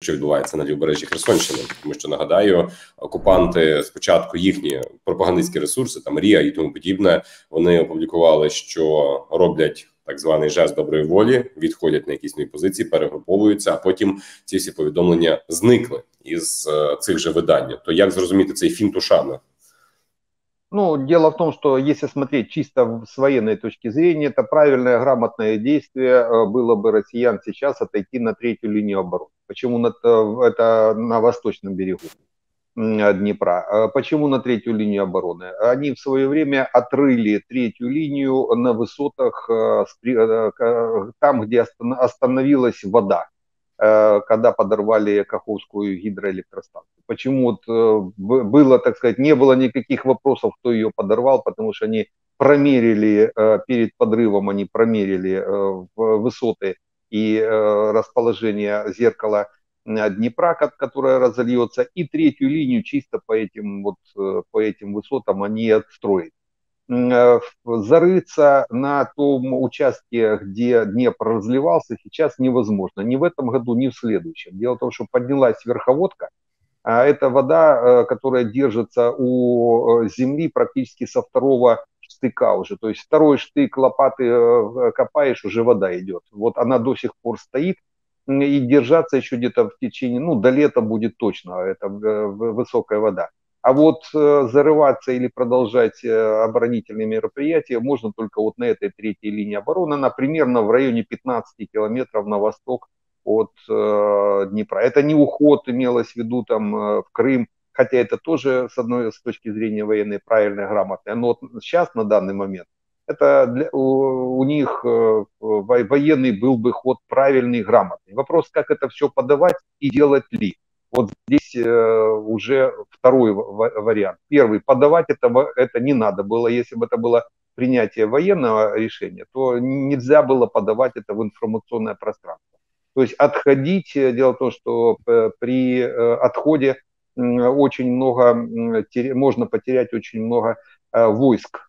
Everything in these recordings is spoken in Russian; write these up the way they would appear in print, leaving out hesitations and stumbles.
що відбувається на лівобережжі Херсонщини. Тому що, нагадаю, окупанти спочатку їхні пропагандистські ресурси, там РІА і тому подібне, вони опублікували, що роблять так званий жест доброї волі, відходять на якісь нові позиції, перегруповуються, а потім ці всі повідомлення зникли із цих же видань. То як зрозуміти цей фінт ушами? Ну, дело в том, что если смотреть чисто с военной точки зрения, это правильное, грамотное действие было бы россиян сейчас отойти на третью линию обороны. Почему это на восточном берегу Днепра? Почему на третью линию обороны? Они в свое время отрыли третью линию на высотах, там, где остановилась вода, когда подорвали Каховскую гидроэлектростанцию. Почему было, так сказать, не было никаких вопросов, кто ее подорвал, потому что они промерили, перед подрывом они промерили высоты и расположение зеркала Днепра, которое разольется, и третью линию чисто по этим высотам они отстроили. Зарыться на том участке, где Днепр разливался, сейчас невозможно. Ни в этом году, ни в следующем. Дело в том, что поднялась верховодка, а это вода, которая держится у земли практически со второго штыка уже. То есть второй штык лопаты копаешь, уже вода идет. Вот она до сих пор стоит, и держаться еще где-то в течение, ну, до лета будет точно, это высокая вода. А вот зарываться или продолжать оборонительные мероприятия можно только вот на этой третьей линии обороны, она примерно в районе 15 километров на восток от Днепра. Это не уход, имелось в виду там в Крым, хотя это тоже с точки зрения военной правильно, грамотно. Но вот сейчас, на данный момент, это у них военный был бы ход правильный, грамотный. Вопрос, как это все подавать и делать ли. Вот здесь уже второй вариант. Первый, подавать это не надо было. Если бы это было принятие военного решения, то нельзя было подавать это в информационное пространство. То есть отходить, дело в том, что при отходе очень много, можно потерять очень много войск,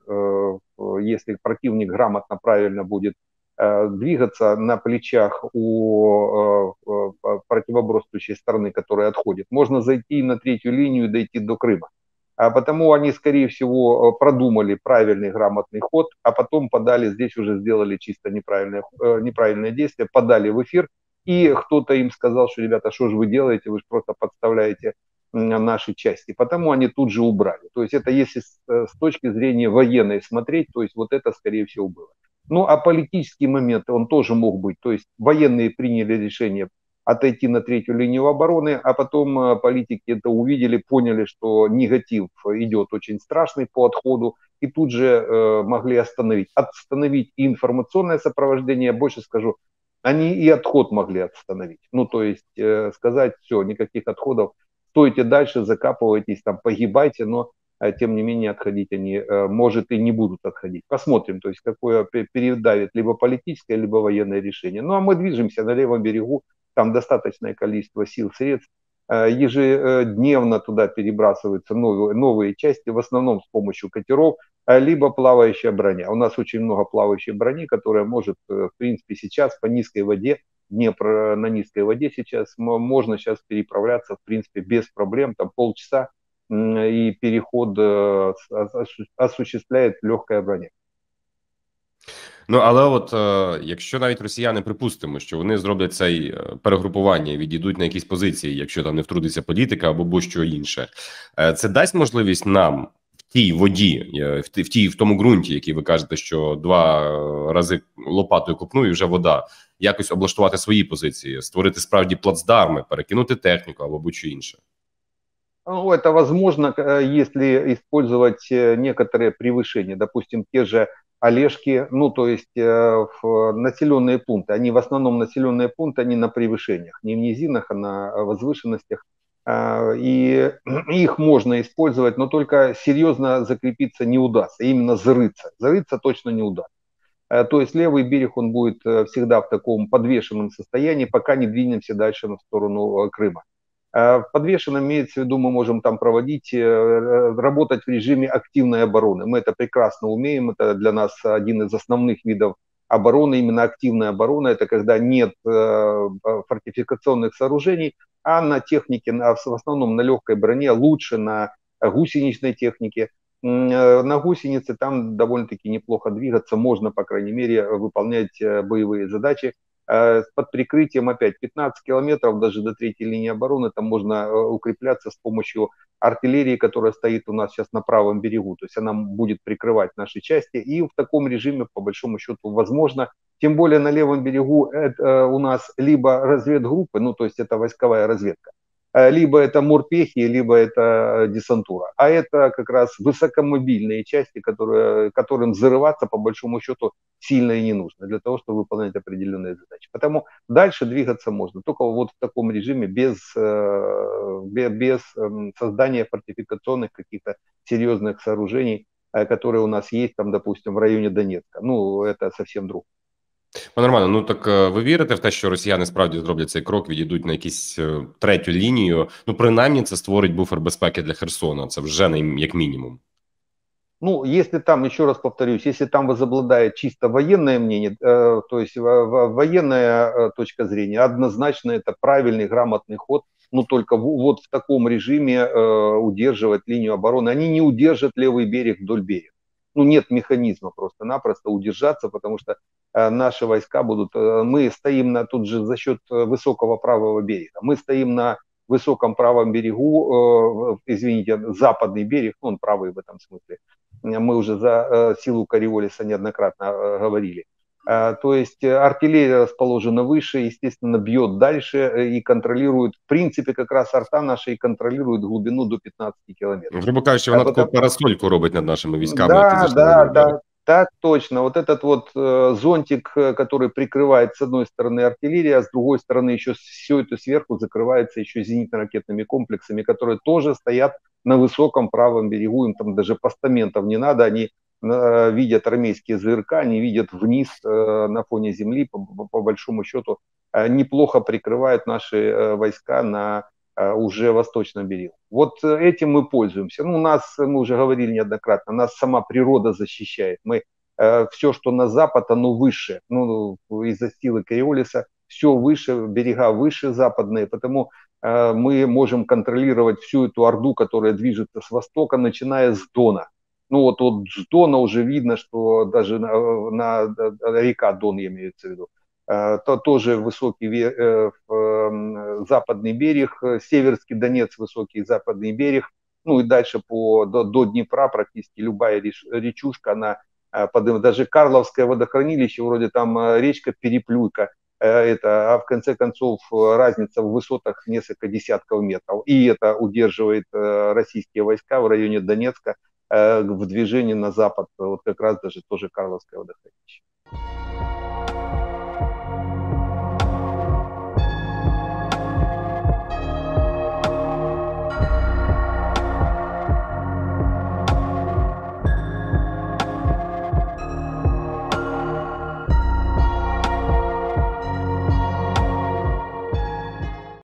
если противник грамотно, правильно будет двигаться на плечах у противоборствующей стороны, которая отходит. Можно зайти на третью линию и дойти до Крыма. А потому они, скорее всего, продумали правильный, грамотный ход, а потом подали, здесь уже сделали чисто неправильное действие, подали в эфир, и кто-то им сказал, что, ребята, что же вы делаете, вы же просто подставляете наши части. Потому они тут же убрали. То есть это если с точки зрения военной смотреть, то есть вот это, скорее всего, было. Ну, а политический момент, он тоже мог быть. То есть военные приняли решение отойти на третью линию обороны, а потом политики это увидели, поняли, что негатив идет очень страшный по отходу, и тут же могли остановить. Остановить и информационное сопровождение, больше скажу, они и отход могли остановить. Ну, то есть сказать, все, никаких отходов, стойте дальше, закапывайтесь, там, погибайте, но тем не менее отходить они, может, и не будут отходить. Посмотрим, то есть какое передавит либо политическое, либо военное решение. Ну, а мы движемся на левом берегу, там достаточное количество сил, средств. Ежедневно туда перебрасываются новые части, в основном с помощью катеров, либо плавающая броня. У нас очень много плавающей брони, которая может, в принципе, сейчас по низкой воде, Днепр на низкой воде сейчас, можно сейчас переправляться, в принципе, без проблем, там полчаса, и переход осуществляет легкая броня. Ну, але от якщо навіть росіяни, припустимо, що вони зроблять це перегрупування, відійдуть на якісь позиції, якщо там не втрутиться політика або будь-що інше, це дасть можливість нам в тій воді, в тому ґрунті, який ви кажете, що 2 рази лопатою копну і вже вода, якось облаштувати свої позиції, створити справді плацдарми, перекинути техніку або будь-що інше? Ну, это возможно, если использовать некоторые превышения, допустим, те же Олежки, ну, то есть населенные пункты, они в основном населенные пункты, они на превышениях, не в низинах, а на возвышенностях, и их можно использовать, но только серьезно закрепиться не удастся, именно зарыться точно не удастся. То есть левый берег, он будет всегда в таком подвешенном состоянии, пока не двинемся дальше на сторону Крыма. В подвешенном имеется в виду, мы можем там проводить, работать в режиме активной обороны. Мы это прекрасно умеем, это для нас один из основных видов оборона, именно активная оборона, это когда нет фортификационных сооружений, а на технике, в основном на легкой броне, лучше на гусеничной технике. На гусенице там довольно-таки неплохо двигаться, можно, по крайней мере, выполнять боевые задачи. Под прикрытием опять 15 километров, даже до третьей линии обороны, там можно укрепляться с помощью артиллерии, которая стоит у нас сейчас на правом берегу, то есть она будет прикрывать наши части, и в таком режиме, по большому счету, возможно, тем более на левом берегу у нас либо разведгруппы, ну то есть это войсковая разведка, либо это морпехи, либо это десантура. А это как раз высокомобильные части, которым взрываться, по большому счету, сильно и не нужно для того, чтобы выполнять определенные задачи. Потому дальше двигаться можно, только вот в таком режиме, без создания фортификационных каких-то серьезных сооружений, которые у нас есть, там, допустим, в районе Донецка. Ну, это совсем другое. Нормально. Ну так ви вірите в те, що росіяни справді зроблять цей крок, відійдуть на якусь третю лінію? Ну, принаймні, це створить буфер безпеки для Херсона. Це вже як мінімум. Ну, если там, еще раз повторюсь, если там возобладает чисто военное мнение, то есть военная точка зрения, однозначно это правильный, грамотный ход, но только вот в таком режиме удерживать линию обороны. Они не удержат левый берег вдоль берега. Ну, нет механизма просто-напросто удержаться, потому что наши войска будут... Мы стоим тут же за счет высокого правого берега. Мы стоим на высоком правом берегу, извините, западный берег, ну, он правый в этом смысле, мы уже за силу Кориолиса неоднократно говорили. То есть артиллерия расположена выше, естественно, бьет дальше и контролирует, в принципе, как раз арта наша и контролирует глубину до 15 километров. Грубо кажучи, вона таку парасольку робить над нашими військами, які Да, зайшли на лівий берег. да, так точно. Вот этот вот зонтик, который прикрывает с одной стороны артиллерия, а с другой стороны еще все это сверху закрывается еще зенитно-ракетными комплексами, которые тоже стоят на высоком правом берегу. Им там даже постаментов не надо, они видят армейские ЗРК, они видят вниз на фоне земли, по большому счету, неплохо прикрывают наши войска на уже восточном берегу. Вот этим мы пользуемся. Ну, мы уже говорили неоднократно, нас сама природа защищает. Мы все, что на запад, оно выше. Ну, из-за силы Кориолиса все выше, берега выше западные, потому мы можем контролировать всю эту орду, которая движется с востока, начиная с Дона. Ну вот с Дона уже видно, что даже на река Дон, я имею в виду, то тоже высокий западный берег, Северский Донец, высокий западный берег, ну и дальше до Днепра практически любая речушка, она поднимает. Даже Карловское водохранилище, вроде там речка Переплюйка, а в конце концов разница в высотах несколько десятков метров. И это удерживает российские войска в районе Донецка в движении на запад, вот как раз даже тоже Карловское водохранилище.